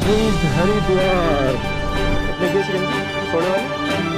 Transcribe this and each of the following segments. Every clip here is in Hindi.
हरिद्वार अपने गैस रेंज छोड़े वाले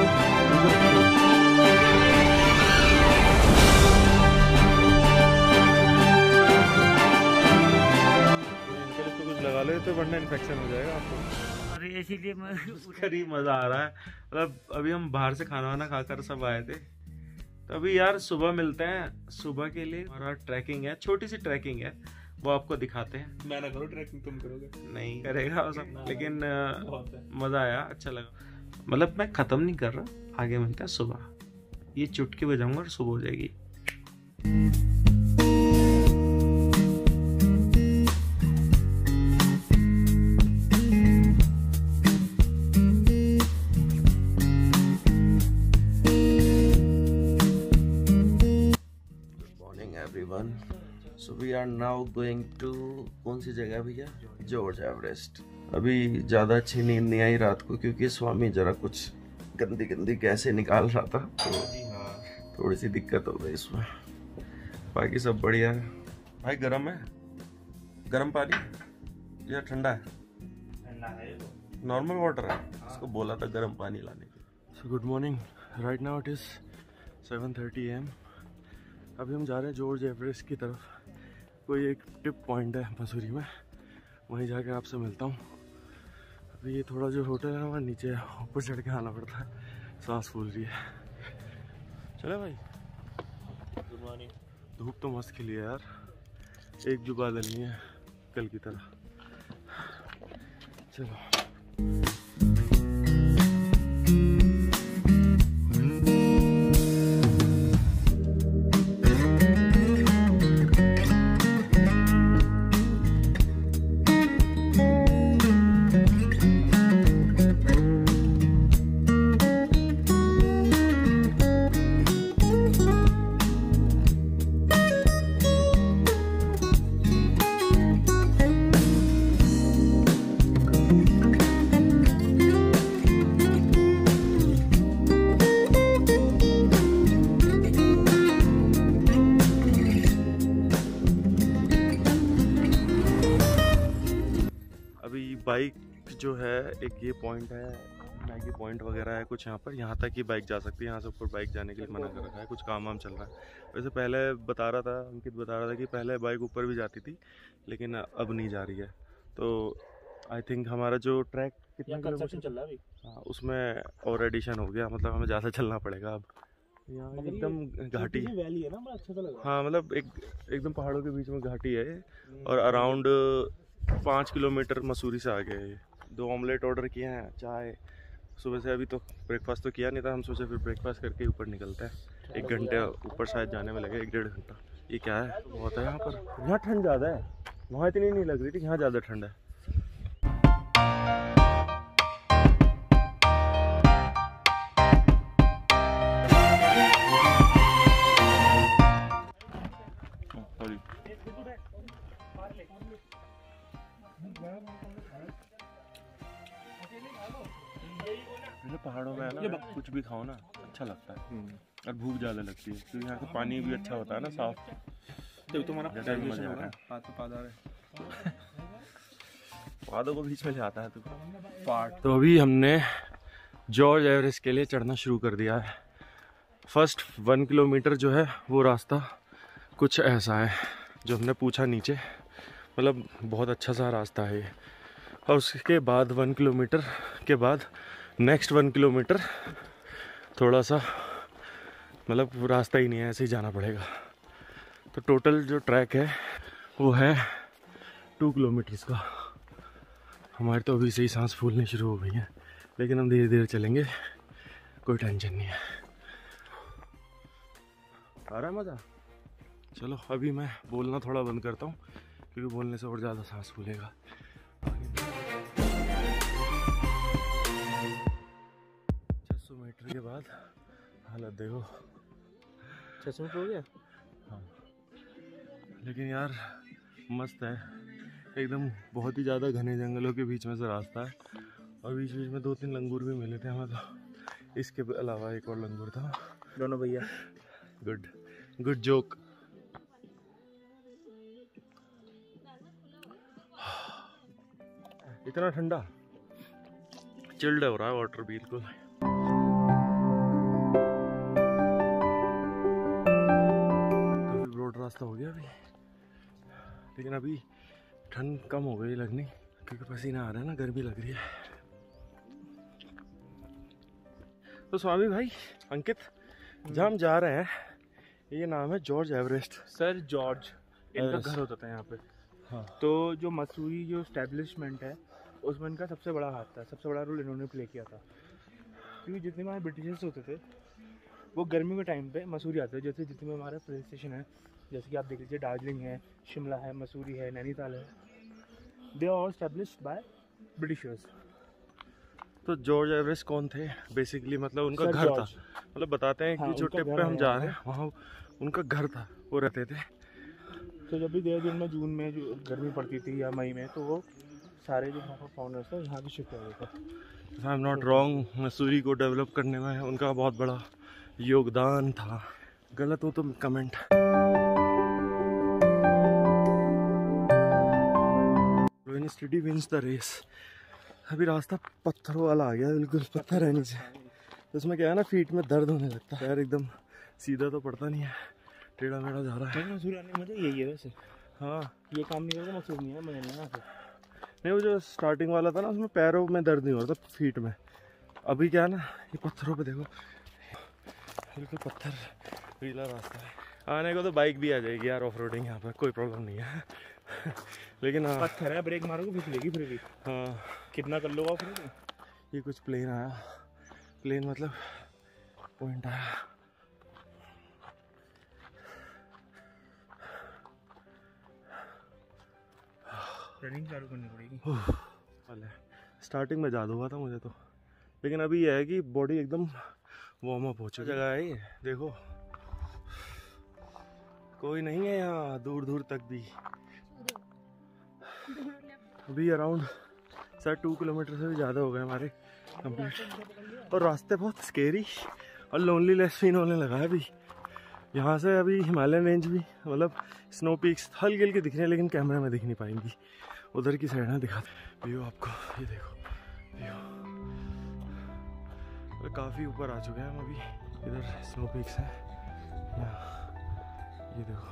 तो कुछ लगा ले तो वरना इन्फेक्शन हो जाएगा आपको। अरे इसीलिए मैं उसका ही मजा आ रहा है। मतलब अभी हम बाहर से खाना वाना खाकर सब आए थे, तो अभी यार सुबह मिलते हैं। सुबह के लिए हमारा ट्रैकिंग है, छोटी सी ट्रैकिंग है, वो आपको दिखाते हैं। मैं ना करूँ ट्रैकिंग, तुम करोगे? नहीं करेगा वो सब, लेकिन मजा आया, अच्छा लगा। मतलब मैं खत्म नहीं कर रहा, आगे मिलता है सुबह। ये चुटकी बजाऊंगा और सुबह हो जाएगी। Everyone, so we are now going to कौन सी जगह भैया? George Everest. अभी ज़्यादा अच्छी नींद नहीं आई रात को, क्योंकि स्वामी जरा कुछ गंदी गंदी गैसें निकाल रहा था, तो थोड़ी सी दिक्कत हो गई इसमें। बाकी सब बढ़िया है। भाई गर्म है? गर्म पानी या ठंडा है? ठंडा है, नॉर्मल वाटर है। इसको बोला था गर्म पानी लाने के। So good morning, right now it is 7:30 AM। अभी हम जा रहे हैं जॉर्ज एवरेस्ट की तरफ। कोई एक टिप पॉइंट है मसूरी में, वहीं जाके आपसे मिलता हूँ। अभी ये थोड़ा जो होटल है वहाँ नीचे है, ऊपर चढ़ के आना पड़ता है, सांस फूल रही है। चले भाई। Good morning. धूप तो मस्त खिली है यार, एक भी बादल नहीं है कल की तरह। चलो बाइक जो है, एक ये पॉइंट है, मैगी पॉइंट वगैरह है कुछ यहाँ पर, यहाँ तक ही बाइक जा सकती है। यहाँ से ऊपर बाइक जाने के लिए मना कर रखा है, कुछ काम वाम चल रहा है। वैसे पहले बता रहा था, अंकित बता रहा था कि पहले बाइक ऊपर भी जाती थी, लेकिन अब नहीं जा रही है। तो आई थिंक हमारा जो ट्रैक कितना किलोमीटर चल रहा है अभी, हाँ, उसमें और एडिशन हो गया। मतलब हमें ज़्यादा चलना पड़ेगा अब। यहाँ एकदम घाटी वैली है ना, अच्छा सा लग रहा है। हाँ, मतलब एकदम पहाड़ों के बीच में घाटी है, और अराउंड 5 किलोमीटर मसूरी से आगे है। 2 ऑमलेट ऑर्डर किए हैं, चाय। सुबह से अभी तो ब्रेकफास्ट तो किया नहीं था, हम सोचे फिर ब्रेकफास्ट करके ऊपर निकलते हैं। 1 घंटे ऊपर शायद जाने में लगे, 1-1.5 घंटा। ये क्या है, बहुत है यहाँ पर। यहाँ ठंड ज़्यादा है, वहाँ इतनी नहीं लग रही थी, यहाँ ज़्यादा ठंड है। पहाड़ों में है ना, कुछ भी खाओ ना अच्छा लगता है, और भूख ज़्यादा लगती है, क्योंकि यहाँ का पानी भी अच्छा होता है ना, साफ। तो तुम्हारा मजा आ रहा है, पौधों को बीच में ले आता है तो। तो अभी हमने जॉर्ज एवरेस्ट के लिए चढ़ना शुरू कर दिया है। फर्स्ट 1 किलोमीटर जो है वो रास्ता कुछ ऐसा है, जो हमने पूछा नीचे, मतलब बहुत अच्छा सा रास्ता है ये। और उसके बाद 1 किलोमीटर के बाद नेक्स्ट 1 किलोमीटर थोड़ा सा, मतलब रास्ता ही नहीं है, ऐसे ही जाना पड़ेगा। तो टोटल जो ट्रैक है वो है 2 किलोमीटर्स का। हमारे तो अभी से ही सांस फूलने शुरू हो गई है, लेकिन हम धीरे धीरे चलेंगे, कोई टेंशन नहीं है। आ रहा है मज़ा। चलो अभी मैं बोलना थोड़ा बंद करता हूँ, क्योंकि बोलने से और ज़्यादा सांस फूलेगा। 600 मीटर के बाद हालत देखो। 600 मीटर हो गया। हाँ, लेकिन यार मस्त है एकदम। बहुत ही ज़्यादा घने जंगलों के बीच में से रास्ता है, और बीच बीच में 2-3 लंगूर भी मिले थे हमें। तो इसके अलावा एक और लंगूर था। दोनों भैया। Good joke. इतना ठंडा, चिल्ड हो रहा है वाटर बिल्कुल। काफी ब्रॉड रास्ता हो गया अभी, लेकिन अभी ठंड कम हो गई लगनी, क्योंकि पसीना आ रहा है ना, गर्मी लग रही है। तो स्वामी भाई अंकित, जहाँ हम जा रहे हैं ये नाम है जॉर्ज एवरेस्ट। सर जॉर्ज इनका एवरेस्ट। घर होता था यहाँ पे। हाँ। तो जो मसूरी जो स्टैब्लिशमेंट है उसमें इनका सबसे बड़ा हाथ था, सबसे बड़ा रोल इन्होंने प्ले किया था। क्योंकि जितने हमारे ब्रिटिशर्स होते थे वो गर्मी के टाइम पे मसूरी आते थे। जैसे जितने में हमारे प्लेस स्टेशन है, जैसे कि आप देख लीजिए दार्जिलिंग है, शिमला है, मसूरी है, नैनीताल है, they are all established by britishers. तो जॉर्ज एवरेस्ट कौन थे बेसिकली, मतलब उनका सर घर था, जॉर्ज। मतलब बताते हैं हाँ, कि जो उनका ट्रिप घर पे हम है जा यहाँ रहे हैं वहाँ उनका घर था, वो रहते थे। तो जब भी देहरादून में जून में जो गर्मी पड़ती थी या मई में, तो वो सारे जो यहाँ पर फाउंडर्स थे यहाँ की शिफ्ट हो गए थे। I am not wrong, Mussoorie को डेवलप करने में उनका बहुत बड़ा योगदान था। गलत हो तो comment. Study wins the race. अभी रास्ता पत्थरों वाला आ गया, बिल्कुल पत्थर है नीचे, तो उसमें क्या है ना, फीट में दर्द होने लगता है, पैर एकदम सीधा तो पड़ता नहीं है, टेढ़ा मेढ़ा जा रहा है। मसूरी आने में मजा यही है वैसे। हाँ, ये काम नहीं करता मसूरी नहीं है, मजा नहीं है। नहीं वो जो स्टार्टिंग वाला था ना, उसमें पैरों में दर्द नहीं हो रहा था, फीट में। अभी क्या है ना, ये पत्थरों पे देखो, बिल्कुल पत्थर रीला रास्ता है। आने को तो बाइक भी आ जाएगी यार, ऑफ रोडिंग यहाँ पर कोई प्रॉब्लम नहीं है। लेकिन हाँ, पत्थर है, ब्रेक मारोगे फिसलेगी फिर भी। हाँ, कितना कर लो ऑफ रोडिंग। ये कुछ प्लेन आया, प्लेन मतलब पॉइंट आया। रनिंग चालू करनी पड़ेगी। स्टार्टिंग में याद हुआ था मुझे तो, लेकिन अभी यह है कि बॉडी एकदम वार्म अप हो चुकी जगह है ये। देखो कोई नहीं है यहाँ दूर दूर तक भी। अभी अराउंड 2 किलोमीटर से भी ज़्यादा हो गए हमारे कंप्लीट, और रास्ते बहुत स्केरी और लोनलीनेस फील होने लगा है अभी। यहाँ से अभी हिमालयन रेंज भी, मतलब स्नो पीक्स हल्की हल्की दिख रहे हैं, लेकिन कैमरे में दिख नहीं पाएंगी। उधर की साइड ना दिखाते व्यू आपको, ये देखो व्यू। काफ़ी ऊपर आ चुके हैं हम अभी, इधर स्नो पीक्स हैं, ये देखो।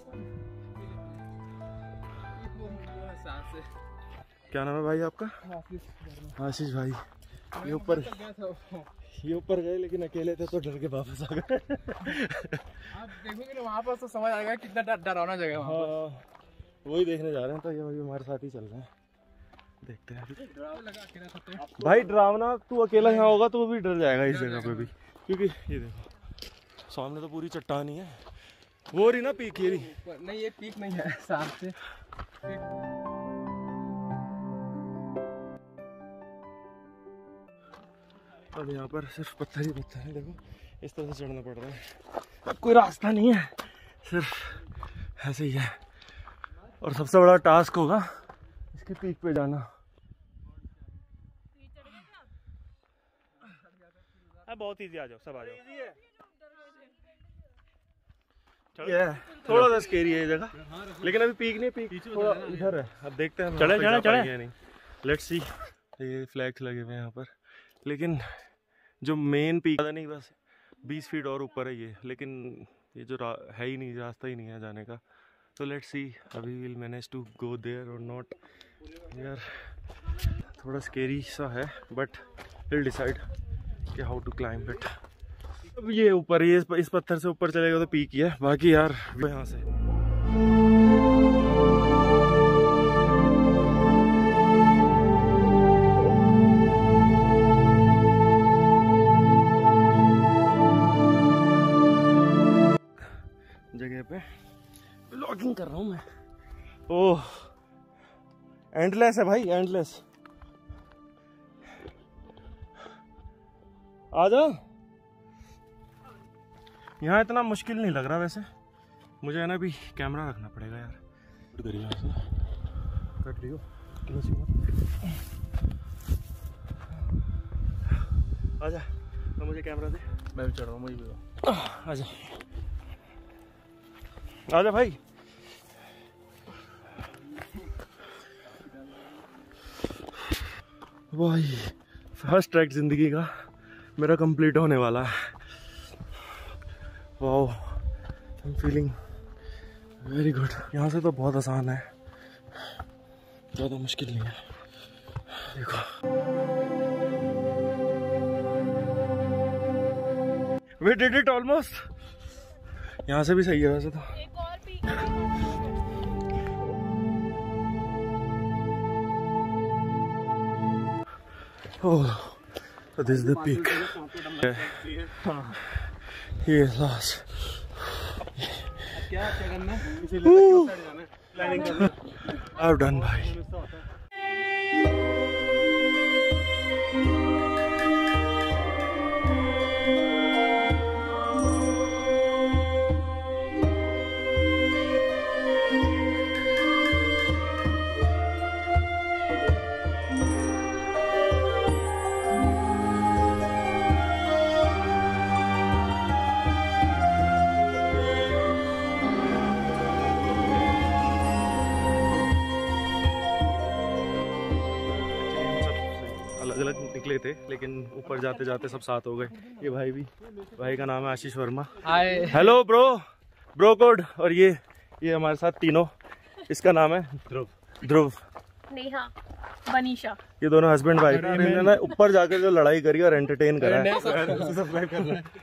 क्या नाम है भाई आपका? आशीष भाई। ये ऊपर गए लेकिन अकेले थे तो डर के वापस आ गए। आप देखोगे ना वहाँ पर तो समझ आएगा कितना डरावना जगह है। हाँ, वही देखने जा रहे हैं, तो ये भाई हमारे साथ ही चल रहे हैं, देखते हैं भाई। डरावना तू अकेला यहाँ होगा तो वो भी डर जाएगा इस जगह पे भी, क्योंकि ये देखो सामने तो पूरी चट्टान ही है, वो रही ना पीक, ये रही। नहीं ये पीक नहीं है, साथ से अब यहाँ पर सिर्फ पत्थर ही पत्थर है, देखो इस तरह से चढ़ना पड़ रहा है, अब कोई रास्ता नहीं है, सिर्फ ऐसे ही है। और सबसे बड़ा टास्क होगा इसके पीक पे जाना। बहुत इजी, आ जाओ सब आ जाओ। ये थोड़ा सा स्केरी है ये जगह, लेकिन अभी पीक नहीं, पीक थोड़ा इधर है। अब देखते हैं चले चले चले, नहीं, लेट्स सी। ये फ्लैग्स लगे हुए हैं यहाँ पर, लेकिन जो मेन पीक पता नहीं, बस 20 फीट और ऊपर है ये, लेकिन ये जो है ही नहीं, रास्ता ही नहीं है जाने का। तो लेट्स सी अभी will manage to go there और नॉट। यार थोड़ा स्केरी सा है, बट विल डिसाइड कि हाउ टू क्लाइंब इट। अब ये ऊपर, ये इस पत्थर से ऊपर चलेगा तो पीक ही है, बाकी यार यहाँ से जगह पे व्लॉगिंग कर रहा हूँ मैं। ओह एंडलेस है भाई, एंडलेस। आ जा, यहाँ इतना मुश्किल नहीं लग रहा वैसे मुझे, है ना। अभी कैमरा रखना पड़ेगा यार, कट लियो। आजा, तो मुझे कैमरा दे, मैं भी चढ़ रहा हूँ, मुझे भी। आजा आजा भाई। भाई फर्स्ट ट्रैक ज़िंदगी का मेरा कंप्लीट होने वाला है। Wow, I am feeling very good. यहाँ से तो बहुत आसान है, ज़्यादा मुश्किल नहीं है। देखो वी डिड इट ऑलमोस्ट। यहाँ से भी सही है वैसे तो। Oh, so this is the peak. He is lost. I've done, भाई। अलग निकले थे लेकिन ऊपर जाते जाते सब साथ हो गए। ये भाई का नाम है Ashish Verma. Hello bro code. और ये हमारे साथ तीनों, इसका नाम है ध्रुव, नेहा, मनीषा। ये दोनों हस्बैंड वाइफ हैं। इन्होंने ऊपर जाकर जो लड़ाई करी और एंटरटेन करा है। सब्सक्राइब करना है।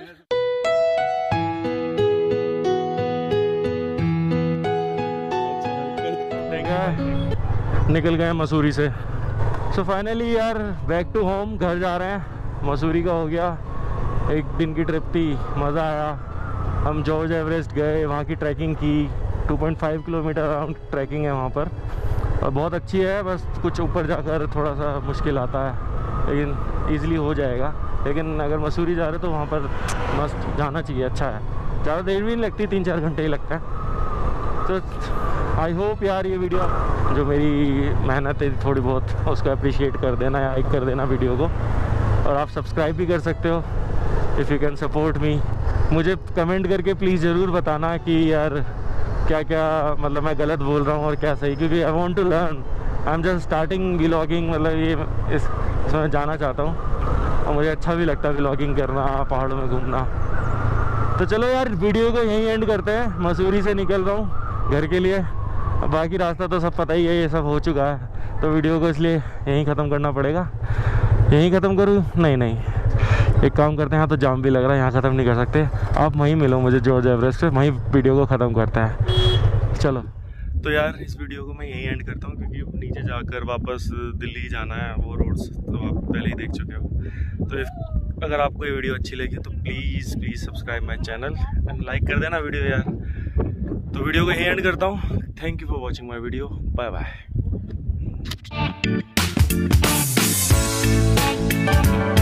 निकल गए मसूरी से। सो फाइनली यार बैक टू होम, घर जा रहे हैं। मसूरी का हो गया, एक दिन की ट्रिप थी, मज़ा आया। हम जॉर्ज एवरेस्ट गए, वहाँ की ट्रैकिंग की। 2.5 किलोमीटर अराउंड ट्रैकिंग है वहाँ पर और बहुत अच्छी है। बस कुछ ऊपर जाकर थोड़ा सा मुश्किल आता है लेकिन ईज़िली हो जाएगा। लेकिन अगर मसूरी जा रहे तो वहाँ पर मस्त जाना चाहिए, अच्छा है। ज़्यादा देर भी नहीं लगती, 3-4 घंटे ही लगता है। तो आई होप यार ये वीडियो जो मेरी मेहनत है थोड़ी बहुत उसको अप्रिशिएट कर देना, या लाइक कर देना वीडियो को। और आप सब्सक्राइब भी कर सकते हो if you can support me. मुझे कमेंट करके प्लीज़ ज़रूर बताना कि यार क्या क्या मतलब मैं गलत बोल रहा हूँ और क्या सही, क्योंकि I want to learn. I am just starting vlogging, मतलब ये इसमें जाना चाहता हूँ और मुझे अच्छा भी लगता है व्लॉगिंग करना, पहाड़ों में घूमना। तो चलो यार वीडियो को यहीं एंड करते हैं। मसूरी से निकल रहा हूँ घर के लिए। अब बाकी रास्ता तो सब पता ही है, ये सब हो चुका है, तो वीडियो को इसलिए यहीं ख़त्म करना पड़ेगा। यहीं ख़त्म करूँ? नहीं, एक काम करते हैं। यहाँ तो जाम भी लग रहा है, यहाँ ख़त्म नहीं कर सकते। आप वहीं मिलो मुझे जॉर्ज एवरेस्ट पे, वहीं वीडियो को ख़त्म करते हैं। चलो तो यार इस वीडियो को मैं यहीं एंड करता हूँ, क्योंकि नीचे जाकर वापस दिल्ली जाना है। वो रोड्स तो आप पहले ही देख चुके हो। तो अगर आपको ये वीडियो अच्छी लगी तो please subscribe my channel and like कर देना वीडियो यार। तो वीडियो को यहीं एंड करता हूँ। Thank you for watching my video. Bye bye.